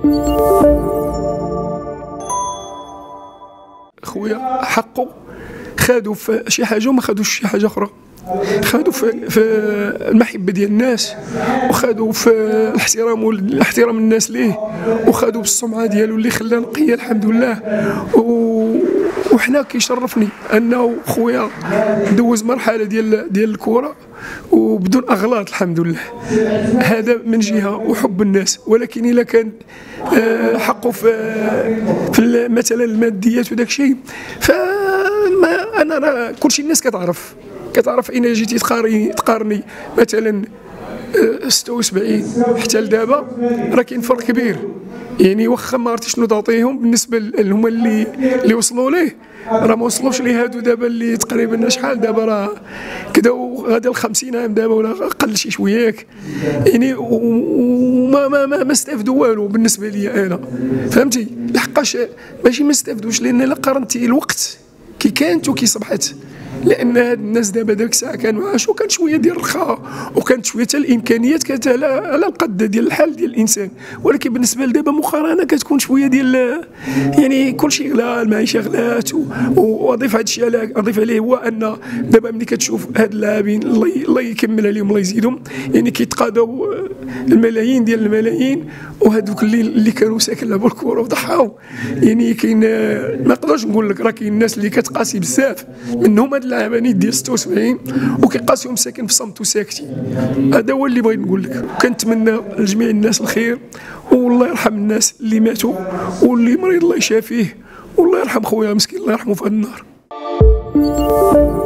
خويا حقه خادوا في شي حاجه وما خادوش شي حاجه اخرى، خادوا في المحبه ديال الناس، وخادوا في الاحترام الناس ليه، وخادوا بالسمعه ديالو اللي خلاه نقيه الحمد لله. وحنا كيشرفني انه خويا دوز مرحله ديال الكره وبدون اغلاط الحمد لله. هذا من جهه وحب الناس، ولكن الا كان حقه في مثلا الماديات وداك الشيء، انا راه كلشي الناس كتعرف اين جيتي تقارني مثلا 76 حتى لدابا راه كاين فرق كبير. يعني واخا ما عرفتش شنو تعطيهم بالنسبه لهما اللي وصلوا ليه، راه ما وصلوش لهادو دابا اللي تقريبا شحال دابا راه كدا غادي ل 50 عام دابا ولا اقل شي شويه يعني، وما استافدوا والو بالنسبه لي انا، فهمتي؟ لحقاش ماشي ما استافدوش، لان الا قارنتي الوقت كي كانت وكي صبحت، لان هاد الناس دابا ديك الساعه كانوا عاشوا، كان شويه ديال الرخاء وكانت شويه الامكانيات كانت على القد ديال الحال ديال الانسان، ولكن بالنسبه لدابا مقارنه كتكون شويه ديال يعني كلشي غلا، المعيشه غلات. واضيف هذا الشيء اضيف عليه هو ان دابا ملي كتشوف هاد اللاعبين الله يكمل عليهم الله يزيدهم، يعني كيتقاضوا الملايين ديال الملايين، وهذوك اللي كانوا ساكن لعبوا الكره وضحاو. يعني كاين ما نقدرش نقول لك، راه كاين الناس اللي كتقاسي بزاف منهم هاد اللاعبين ديال 76 وكيقاسيهم ساكن في صمت وساكتين. هذا هو اللي بغيت نقول لك. كنتمنى لجميع الناس الخير، والله يرحم الناس اللي ماتوا، واللي مريض الله يشافيه، والله يرحم خويا مسكين الله يرحمه في النار.